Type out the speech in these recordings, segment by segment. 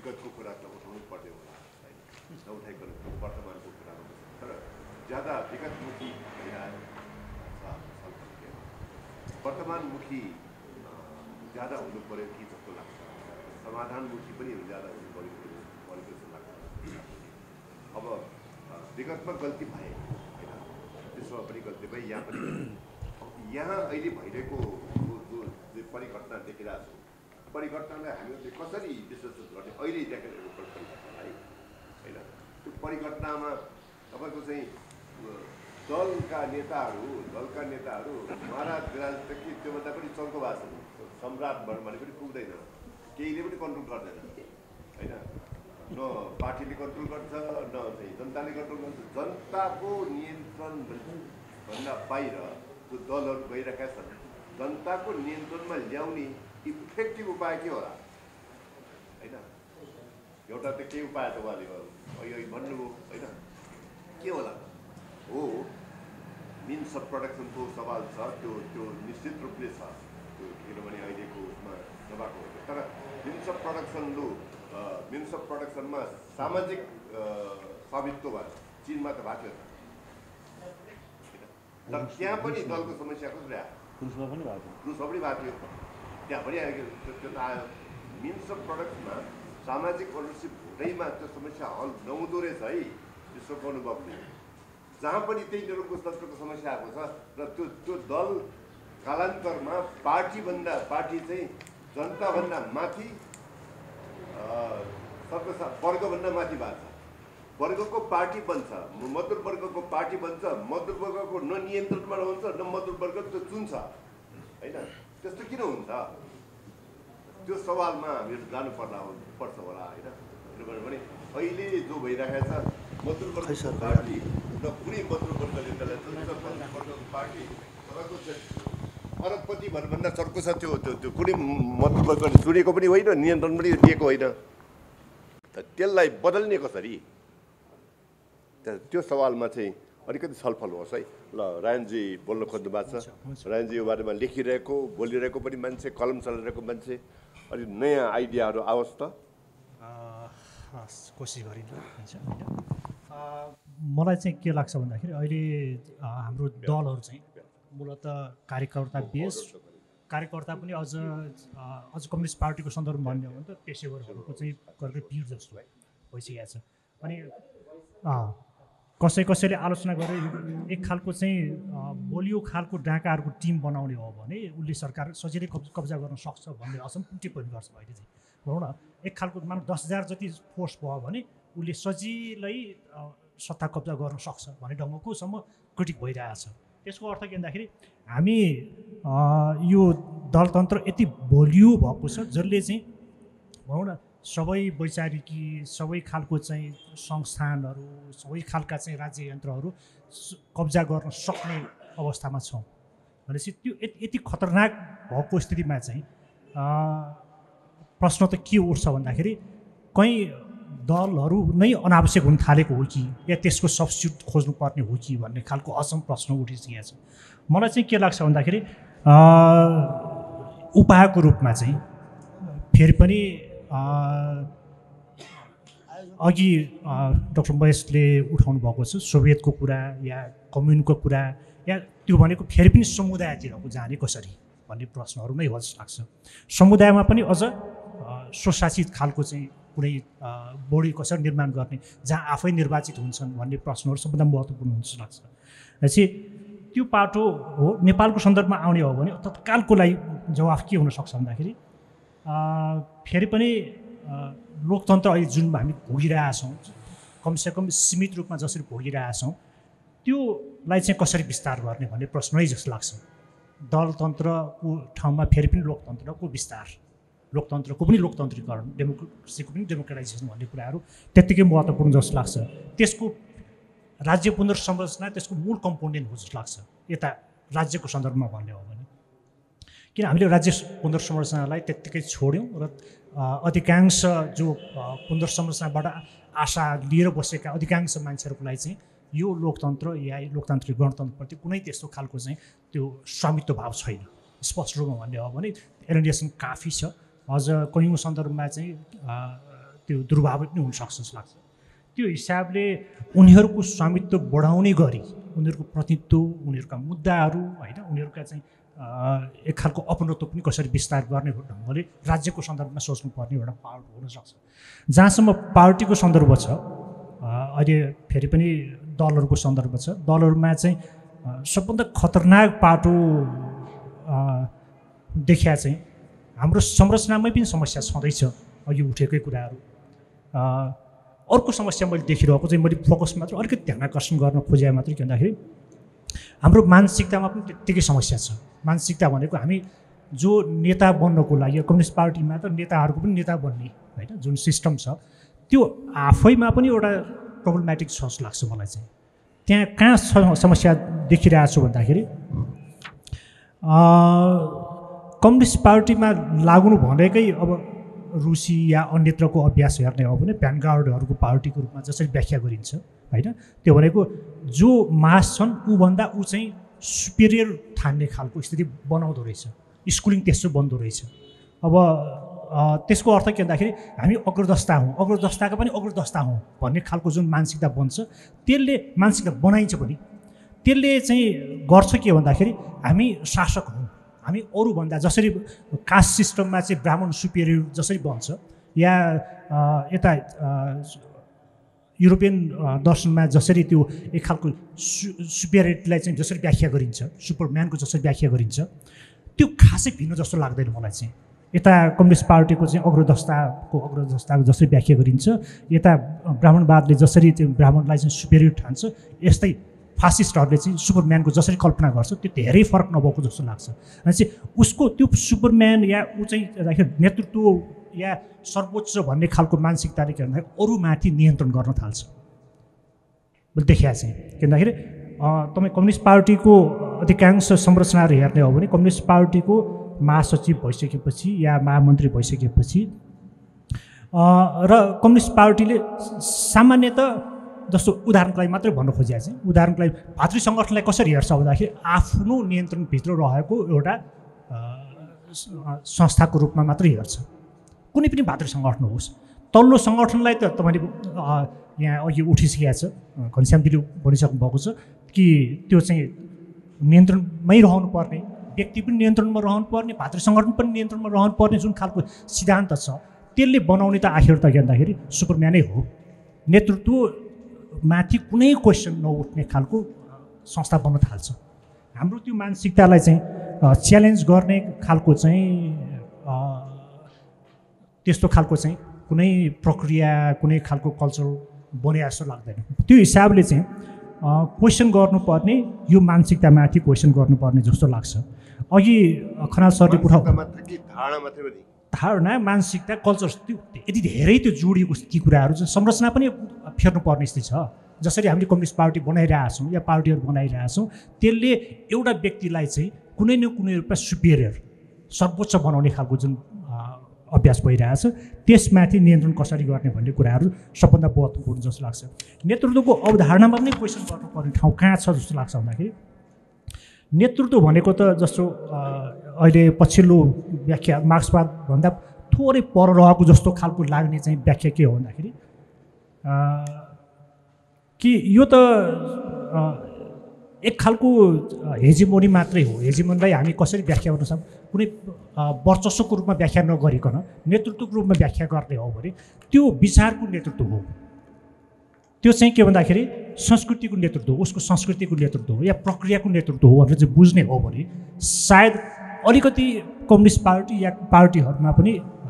विगतको कुरा त उठाउनु पर्ने होला हैन नउठाइकन वर्तमानको कुरामा तर ज्यादा विगतमुखी भइरहेको छ वर्तमानमुखी ज्यादा हुनु पर्यो कि जस्तो लाग्छ समाधानमुखी पनि ज्यादा हुनु पर्यो जस्तो लाग्छ अब विगतमा गल्ती भए हैन त्यसमा पनि गल्ती भए यहाँ पनि यहाँ अहिले भइरहेको जो परिघटना देखिरहेको छौँ परिघटनालाई हामीले कसरी विश्लेषण गर्ने अहिले देखेको परिघटनालाई हैन त्यो परिघटनामा तपाईँको चाहिँ दलका नेताहरू महाराज विराजदेखि त्योभन्दा पनि चर्को भएको छ सम्राट भने पनि पुग्दैन केहीले पनि कन्ट्रोल गर्दैन हैन न पार्टीले कन्ट्रोल गर्छ न चाहिँ जनताले कन्ट्रोल गर्छ जनताको नियन्त्रण भन्दा बाहिर जो दलहरू गइरहेका छन् जनताको नियन्त्रणमा ल्याउने इफेक्टिभ उपाय के होला हैन एउटा त के उपाय त उहाँले अहिले भन्नुभयो हैन के होला हो मिन्स अफ प्रोडक्सनको सवाल छ त्यो निश्चित रूपले छ त्यो किनभने अहिलेको उसमा नभएको तर मिन्स अफ प्रोडक्सनमा सामाजिक स्वामित्व भयो चीनमा त भएको थियो तर त्यहाँ पनि दलको समस्या कसरी आयो रुसमा पनि भएको थियो त्यहाँ पनि आयो त्यो त आयो मिन्स अफ प्रोडक्समा सामाजिक ओनरसिप हुँदैमा त्यो समस्या हल नहुँदो रहेछ है विश्वको अनुभवले जहाँ पनि त्यही निरङ्कुश समस्या आएको छ र त्यो दल कालान्तरमा पार्टी चाहिँ जनताभन्दा माथि वर्गभन्दा माथि भएको छ वर्गको पार्टी बन्छ मजदुर वर्गको पार्टी बन्छ मजदुर वर्गको न नियन्त्रणमा रहन्छ न मजदुर वर्ग त्यो चुन्छ हैन त्यस्तो किन हुन्छ त्यो सवालमा हामीहरू जानु पर्छ होला हैन किनभने अहिले जो भइरहेको छ मजदुर वर्गको पार्टी र कुनै मजदुर वर्गले त्यसलाई पार्टी तपाईँको अरबपति भन्दा चर्को छ त्यो कुनै मजदुर वर्गले चुनेको पनि होइन नियन्त्रण पनि दिएको होइन त त्यसलाई बदल्ने कसरी त्यो सवालमा चाहिँ अलिकति छलफल होस् है ल रायनजी बोल्न खोज्नु भएको छ रायनजी यो बारेमा लेखिरहेको बोलिरहेको पनि मान्छे कलम चलाइरहेको मान्छे अलिक नयाँ आइडियाहरू आओस् त कोसिस गरिन्छ मलाई चाहिँ के लाग्छ भन्दाखेरि अहिले हाम्रो दलहरू चाहिँ मूलत कार्यकर्ता बेस कार्यकर्ता पनि अझ कम्युनिस्ट पार्टीको सन्दर्भमा भन्ने हो भने त पेसेवरहरूको चाहिँ गरेको भिड जस्तो भइसकेको छ अनि कसैले आलोचना गरे एक खालको चाहिँ बलियो खालको डाँकाहरूको टिम बनाउने हो भने उसले सरकार सजिलै कब्जा गर्न सक्छ भन्ने असम्पूर्ण टिप्पणी गर्छ अहिले चाहिँ भनौँ न एक खालको मानव 10,000 जति फोर्स भयो भने उसले सजिलै सत्ता कब्जा गर्न सक्छ भन्ने ढङ्गकोसम्म क्रिटिक भइरहेछ त्यसको अर्थ के भन्दाखेरि हामी यो दलतन्त्र यति बलियो भएको छ जसले चाहिँ भनौँ न सबै वैचारिकी सबै खालको चाहिँ संस्थानहरू सबै खालका चाहिँ राज्य यन्त्रहरू कब्जा गर्न सक्ने अवस्थामा छौँ भनेपछि त्यो यति खतरनाक भएको स्थितिमा चाहिँ प्रश्न त के उठ्छ भन्दाखेरि कहीँ दलहरू नै अनावश्यक हुन थालेको हो कि या त्यसको सब्स्टिट्युट खोज्नुपर्ने हो कि भन्ने खालको असम प्रश्न उठिसकेको छ मलाई चाहिँ के लाग्छ भन्दाखेरि उपायको रूपमा चाहिँ फेरि पनि अघि डाक्टर महेशले उठाउनु भएको छ सोभियतको कुरा या कम्युनिस्टको कुरा या त्यो भनेको फेरि पनि समुदायतिरको जाने कसरी भन्ने प्रश्नहरू नै हो जस्तो लाग्छ समुदायमा पनि अझ स्वशासित खालको चाहिँ कुनै बडी कसरी निर्माण गर्ने जहाँ आफै निर्वाचित हुन्छन् भन्ने प्रश्नहरू सबभन्दा महत्त्वपूर्ण हुन्छ लाग्छ भनेपछि त्यो पाटो हो नेपालको सन्दर्भमा आउने हो भने तत्कालको लागि जवाफ के हुनसक्छ भन्दाखेरि फेरि पनि लोकतन्त्र अहिले जुन हामी भोगिरहेछौँ कमसेकम सीमित रूपमा जसरी भोगिरहेछौँ त्योलाई चाहिँ कसरी विस्तार गर्ने भन्ने प्रश्नै जस्तो लाग्छ दलतन्त्रको ठाउँमा फेरि पनि लोकतन्त्रको विस्तार लोकतन्त्रको पनि लोकतन्त्रीकरण डेमोक्रेसीको पनि डेमोक्रेटाइजेसन भन्ने कुराहरू त्यत्तिकै महत्त्वपूर्ण जस्तो लाग्छ त्यसको राज्य पुनर्संरचना त्यसको मूल कम्पोनेन्ट हो जस्तो लाग्छ यता राज्यको सन्दर्भमा भन्ने हो भने किन हामीले राज्य पुनर्संरचनालाई त्यत्तिकै छोड्यौँ र अधिकांश जो पुनर्संरचनाबाट आशा लिएर बसेका अधिकांश मान्छेहरूको लागि चाहिँ यो लोकतन्त्र या लोकतान्त्रिक गणतन्त्रप्रति कुनै त्यस्तो खालको चाहिँ त्यो स्वामित्व भाव छैन स्पष्ट रूपमा भन्ने हो भने एलिनेसन काफी छ अझ कयौँ सन्दर्भमा चाहिँ त्यो दुर्भाव पनि हुनसक्छ जस्तो लाग्छ। त्यो हिसाबले उनीहरूको स्वामित्व बढाउने गरी उनीहरूको प्रतिनिधित्व, उनीहरूका मुद्दाहरू होइन, उनीहरूका चाहिँ एक खालको अपनत्व पनि कसरी विस्तार गर्ने ढङ्गले राज्यको सन्दर्भमा सोच्नुपर्ने एउटा पार्ट हुनसक्छ। जहाँसम्म पार्टीको सन्दर्भ छ, अहिले फेरि पनि दलहरूको सन्दर्भ छ, दलहरूमा चाहिँ सबभन्दा खतरनाक पाटो देखिया चाहिँ हाम्रो संरचनामै पनि समस्या छँदैछ, अघि उठेकै कुराहरू। अर्को समस्या मैले देखिरहेको चाहिँ मैले फोकस मात्र अलिकति ध्यान आकर्षण गर्न खोजे मात्रै के भन्दाखेरि हाम्रो मानसिकतामा पनि त्यत्तिकै समस्या छ। मानसिकता भनेको हामी जो नेता बन्नको लागि कम्युनिस्ट पार्टीमा त नेताहरूको पनि नेता बन्ने होइन जुन सिस्टम छ त्यो आफैमा पनि एउटा प्रब्लमेटिक छ जस्तो लाग्छ मलाई चाहिँ। त्यहाँ कहाँ समस्या देखिरहेको छु भन्दाखेरि कम्युनिस्ट पार्टीमा लाग्नु भनेकै अब रुसी या अन्यत्रको अभ्यास हेर्ने हो भने भ्यानगार्डहरूको पार्टीको रूपमा जसरी व्याख्या गरिन्छ होइन, त्यो भनेको जो मास छन् ऊभन्दा ऊ चाहिँ सुपेरियर ठान्ने खालको स्थिति बनाउँदो रहेछ, स्कुलिङ त्यस्तो बन्दो रहेछ। अब त्यसको अर्थ के भन्दाखेरि हामी अग्रदस्ता हौँ, अग्रदस्ताका पनि अग्रदस्ता हौँ भन्ने खालको जुन मानसिकता बन्छ, त्यसले मानसिकता बनाइन्छ पनि त्यसले चाहिँ गर्छ के भन्दाखेरि हामी शासक हौँ, हामी अरूभन्दा जसरी कास्ट सिस्टममा चाहिँ ब्राह्मण सुपेरियर जसरी बन्छ या यता युरोपियन दर्शनमा जसरी त्यो एक खालको सुपेरियरलाई चाहिँ जसरी व्याख्या गरिन्छ, सुपरम्यानको जसरी व्याख्या गरिन्छ, त्यो खासै भिन्न जस्तो लाग्दैन मलाई चाहिँ। यता कम्युनिस्ट पार्टीको चाहिँ अग्रदस्ताको जसरी व्याख्या गरिन्छ, यता ब्राह्मणवादले जसरी त्यो ब्राह्मणलाई चाहिँ सुपेरियर ठान्छ, यस्तै फासिस्टहरूले चाहिँ सुपरम्यानको जसरी कल्पना गर्छ त्यो धेरै फरक नभएको जस्तो लाग्छ। अनि चाहिँ उसको त्यो सुपरम्यान या ऊ चाहिँ नेतृत्व या सर्वोच्च भन्ने खालको मानसिकताले के भन्दाखेरि अरूमाथि नियन्त्रण गर्न थाल्छ मैले देखिया चाहिँ। के भन्दाखेरि तपाईँ कम्युनिस्ट पार्टीको अधिकांश संरचनाहरू हेर्ने हो भने कम्युनिस्ट पार्टीको महासचिव भइसकेपछि या महामन्त्री भइसकेपछि र कम्युनिस्ट पार्टीले सामान्यतः जस्तो उदाहरणको लागि मात्रै भन्न खोजिया चाहिँ, उदाहरणको लागि भातृ सङ्गठनलाई कसरी हेर्छ भन्दाखेरि आफ्नो नियन्त्रणभित्र रहेको एउटा संस्थाको रूपमा मात्रै हेर्छ। कुनै पनि भातृ सङ्गठन होस्, तल्लो सङ्गठनलाई त तपाईँले यहाँ अघि उठिसकेको छ, घनश्यामजीले भनिसक्नु भएको छ कि त्यो चाहिँ नियन्त्रणमै रहनुपर्ने, व्यक्ति पनि नियन्त्रणमा रहनुपर्ने, भातृ सङ्गठन पनि नियन्त्रणमा रहनुपर्ने जुन खालको सिद्धान्त छ त्यसले बनाउने त आखिर त के भन्दाखेरि सुपरम्यानै हो। नेतृत्व माथि कुनै क्वेसन नउठ्ने खालको संस्था बन्न थाल्छ। हाम्रो त्यो मानसिकतालाई चाहिँ च्यालेन्ज गर्ने खालको चाहिँ त्यस्तो खालको चाहिँ कुनै प्रक्रिया, कुनै खालको कल्चर बने जस्तो लाग्दैन। त्यो हिसाबले चाहिँ क्वेसन गर्नुपर्ने, यो मानसिकतामाथि क्वेसन गर्नुपर्ने जस्तो लाग्छ। अघि खनाल सरले धारणा, मानसिकता, कल्चर त्यो यति धेरै त्यो जोडिएको ती कुराहरू चाहिँ संरचना पनि फेर्नुपर्ने स्थिति छ। जसरी हामीले कम्युनिस्ट पार्टी बनाइरहेछौँ या पार्टीहरू बनाइरहेछौँ, त्यसले एउटा व्यक्तिलाई चाहिँ कुनै न कुनै रूपमा सुपेरियर, सर्वोच्च बनाउने खालको जुन अभ्यास भइरहेछ, त्यसमाथि नियन्त्रण कसरी गर्ने भन्ने कुराहरू सबभन्दा महत्त्वपूर्ण जस्तो लाग्छ। नेतृत्वको अवधारणामा पनि क्वेसन गर्नुपर्ने ठाउँ कहाँ छ जस्तो लाग्छ भन्दाखेरि नेतृत्व भनेको त जस्तो अहिले पछिल्लो व्याख्या मार्क्सवादभन्दा थोरै पर रहेको जस्तो खालको लाग्ने चाहिँ व्याख्या के हो भन्दाखेरि कि यो त एक खालको हेजिमोनी मात्रै हो। हेजिमोनीलाई हामी कसरी व्याख्या गर्न सक्छौँ, कुनै वर्चस्वको रूपमा व्याख्या नगरिकन नेतृत्वको रूपमा व्याख्या गर्ने हो भने त्यो विचारको नेतृत्व हो। त्यो चाहिँ के भन्दाखेरि संस्कृतिको नेतृत्व हो, उसको संस्कृतिको नेतृत्व हो या प्रक्रियाको नेतृत्व हो भनेर चाहिँ बुझ्ने हो भने सायद अलिकति कम्युनिस्ट पार्टी या पार्टीहरूमा पनि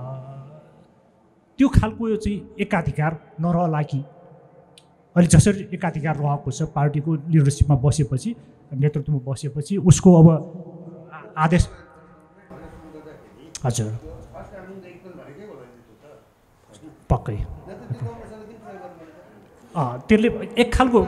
त्यो खालको चाहिँ एकाधिकार नरहला कि। अहिले जसरी एकाधिकार रहेको छ, पार्टीको लिडरसिपमा बसेपछि, नेतृत्वमा बसेपछि उसको अब आदेश, हजुर पक्कै त्यसले एक खालको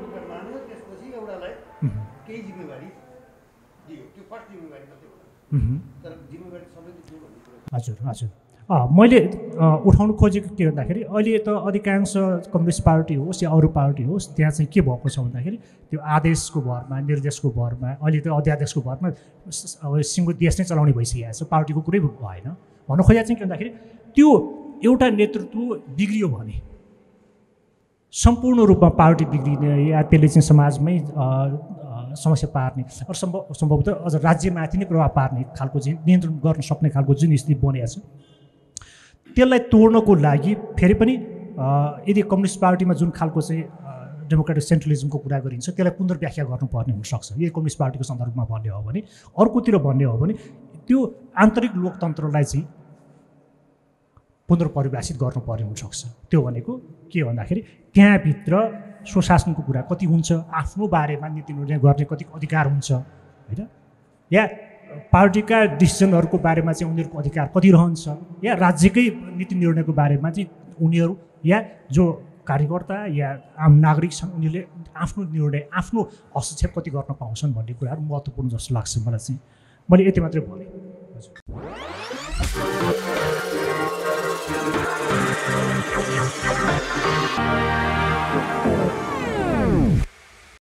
हजुर हजुर मैले उठाउनु खोजेको के भन्दाखेरि अहिले त अधिकांश कम्युनिस्ट पार्टी होस् या अरू पार्टी होस्, त्यहाँ चाहिँ के भएको छ भन्दाखेरि त्यो आदेशको भरमा, निर्देशको भरमा, अहिले त अध्यादेशको भरमा अब सिङ्गो देश नै चलाउने भइसकेको छ, पार्टीको कुरै भएन। भन्नु खोजेको चाहिँ के भन्दाखेरि त्यो एउटा नेतृत्व बिग्रियो भने सम्पूर्ण रूपमा पार्टी बिग्रिने या त्यसले चाहिँ समाजमै समस्या पार्ने र सम्भवतः अझ राज्यमाथि नै प्रभाव पार्ने खालको चाहिँ नियन्त्रण गर्न सक्ने खालको जुन स्थिति बनेको छ त्यसलाई तोड्नको लागि फेरि पनि यदि कम्युनिस्ट पार्टीमा जुन खालको चाहिँ डेमोक्रेटिक सेन्ट्रलिजमको कुरा गरिन्छ त्यसलाई पुनर्व्याख्या गर्नुपर्ने हुनसक्छ यदि कम्युनिस्ट पार्टीको सन्दर्भमा भन्ने हो भने अर्कोतिर भन्ने हो भने त्यो आन्तरिक लोकतन्त्रलाई चाहिँ पुनर्परिभाषित गर्नुपर्ने हुनसक्छ त्यो भनेको के भन्दाखेरि त्यहाँभित्र स्वशासनको कुरा कति हुन्छ आफ्नो बारेमा नीति निर्णय गर्ने कति अधिकार हुन्छ होइन या पार्टीका डिसिजनहरूको बारेमा चाहिँ उनीहरूको अधिकार कति रहन्छ या राज्यकै नीति निर्णयको बारेमा चाहिँ उनीहरू या जो कार्यकर्ता या आम नागरिक छन् उनीहरूले आफ्नो निर्णय आफ्नो हस्तक्षेप कति गर्न पाउँछन् भन्ने कुराहरू महत्त्वपूर्ण जस्तो लाग्छ मलाई चाहिँ मैले यति मात्रै भनेँ